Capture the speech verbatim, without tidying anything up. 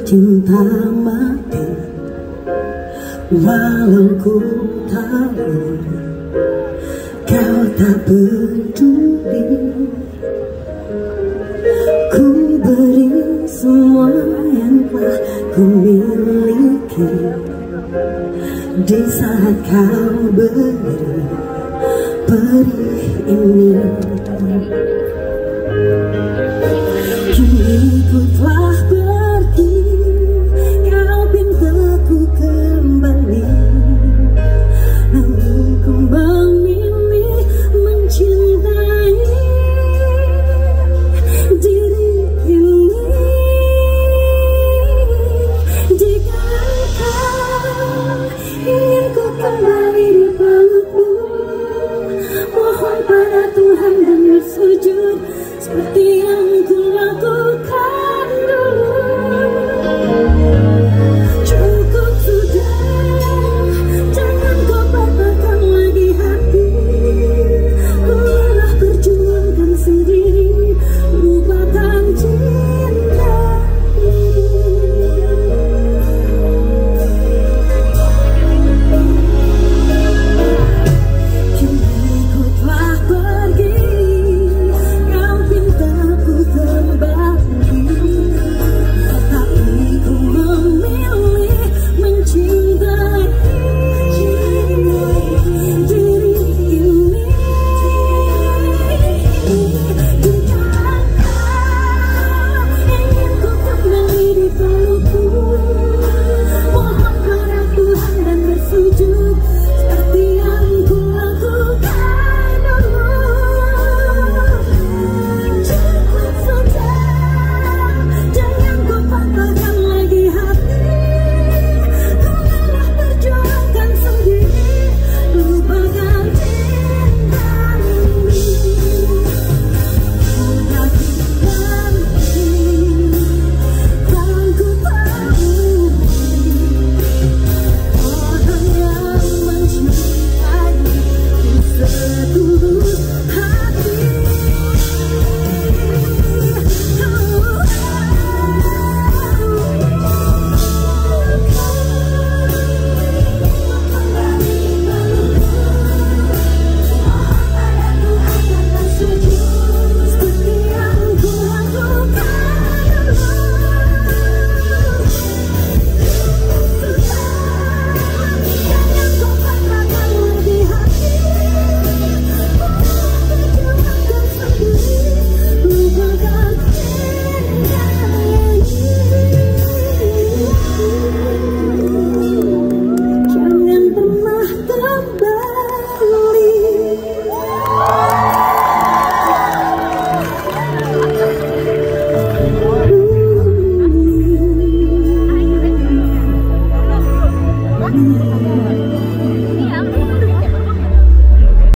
cinta mati, walau ku tahu kau tak peduli. Ku beri semua yang telah ku miliki di saat kau berdiri perih ini. Kini ku telah pergi, kau pintaku kembali, namun ku memilih mencintai diri ini. Jika kau ingin ku kembali,